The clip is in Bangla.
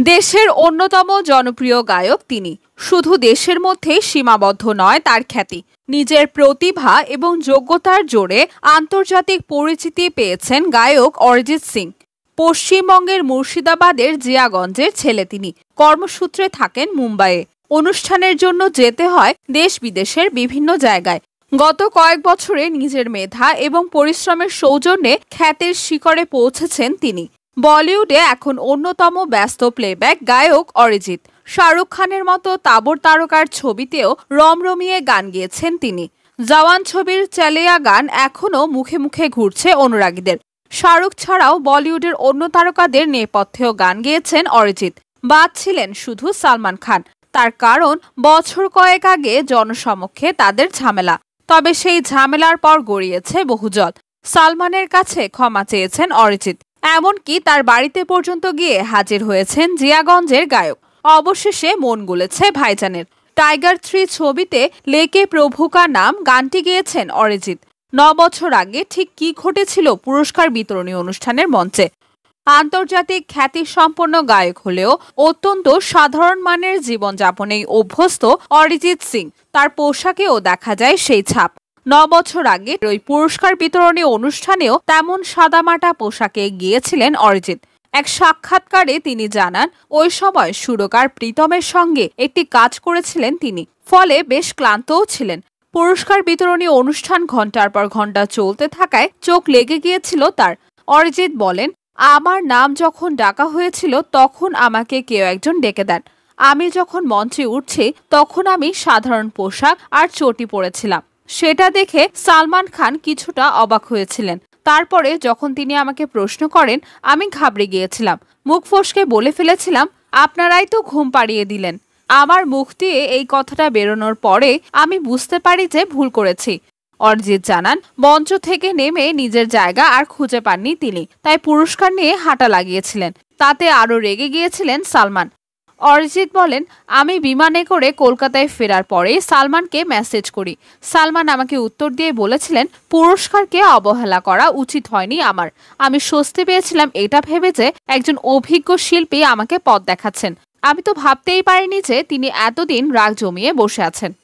দেশের অন্যতম জনপ্রিয় গায়ক তিনি। শুধু দেশের মধ্যেই সীমাবদ্ধ নয় তার খ্যাতি। নিজের প্রতিভা এবং যোগ্যতার জোরে আন্তর্জাতিক পরিচিতি পেয়েছেন গায়ক অরিজিৎ সিং। পশ্চিমবঙ্গের মুর্শিদাবাদের জিয়াগঞ্জের ছেলে তিনি। কর্মসূত্রে থাকেন মুম্বাইয়ে। অনুষ্ঠানের জন্য যেতে হয় দেশ বিদেশের বিভিন্ন জায়গায়। গত কয়েক বছরে নিজের মেধা এবং পরিশ্রমের সৌজন্যে খ্যাতির শিখরে পৌঁছেছেন তিনি। বলিউডে এখন অন্যতম ব্যস্ত প্লেব্যাক গায়ক অরিজিৎ। শাহরুখ খানের মতো তাবড় তারকার ছবিতেও রমরমিয়ে গান গেয়েছেন তিনি। জওয়ান ছবির চালিয়া গান এখনও মুখে মুখে ঘুরছে অনুরাগীদের। শাহরুখ ছাড়াও বলিউডের অন্য তারকাদের নেপথ্যেও গান গেয়েছেন অরিজিৎ। বাদ ছিলেন শুধু সালমান খান। তার কারণ, বছর কয়েক আগে জনসমক্ষে তাদের ঝামেলা। তবে সেই ঝামেলার পর গড়িয়েছে বহু জল। সালমানের কাছে ক্ষমা চেয়েছেন অরিজিৎ। এমনকি তার বাড়িতে পর্যন্ত গিয়ে হাজির হয়েছেন জিয়াগঞ্জের গায়ক। অবশেষে মন গলেছে ভাইজানের। টাইগার 3 ছবিতে লেকে প্রভু কা নাম গানটি গেয়েছেন অরিজিৎ। 9 বছর আগে ঠিক কি ঘটেছিল পুরস্কার বিতরণী অনুষ্ঠানের মঞ্চে? আন্তর্জাতিক খ্যাতিসম্পন্ন গায়ক হলেও অত্যন্ত সাধারণ মানের জীবনযাপনেই অভ্যস্ত অরিজিৎ সিং। তার পোশাকেও দেখা যায় সেই ছাপ। 9 বছর আগে ওই পুরস্কার বিতরণী অনুষ্ঠানেও তেমন সাদামাটা পোশাকে গিয়েছিলেন অরিজিৎ। এক সাক্ষাৎকারে তিনি জানান, ওই সময় সুরকার প্রীতমের সঙ্গে একটি কাজ করেছিলেন তিনি, ফলে বেশ ক্লান্তও ছিলেন। পুরস্কার বিতরণী অনুষ্ঠান ঘন্টার পর ঘন্টা চলতে থাকায় চোখ লেগে গিয়েছিল তার। অরিজিৎ বলেন, আমার নাম যখন ডাকা হয়েছিল তখন আমাকে কেউ একজন ডেকে দেন। আমি যখন মঞ্চে উঠছি তখন আমি সাধারণ পোশাক আর চটি পরেছিলাম। সেটা দেখে সালমান খান কিছুটা অবাক হয়েছিলেন। তারপরে যখন তিনি আমাকে প্রশ্ন করেন, আমি ঘাবড়ে গিয়েছিলাম। মুখ ফসকে বলে ফেলেছিলাম, আপনারাই তো ঘুম পাড়িয়ে দিলেন। আমার মুখ দিয়ে এই কথাটা বেরোনোর পরে আমি বুঝতে পারি যে ভুল করেছি। অরিজিৎ জানান, মঞ্চ থেকে নেমে নিজের জায়গা আর খুঁজে পাননি তিনি, তাই পুরস্কার নিয়ে হাঁটা লাগিয়েছিলেন। তাতে আরও রেগে গিয়েছিলেন সালমান। অরিজিৎ বলেন, আমি বিমানে করে কলকাতায় ফেরার পরে সালমানকে মেসেজ করি। সালমান আমাকে উত্তর দিয়ে বলেছিলেন, পুরস্কারকে অবহেলা করা উচিত হয়নি আমার। আমি স্বস্তি পেয়েছিলাম এটা ভেবে যে একজন অভিজ্ঞ শিল্পী আমাকে পথ দেখাচ্ছেন। আমি তো ভাবতেই পারিনি যে তিনি এতদিন রাগ জমিয়ে বসে আছেন।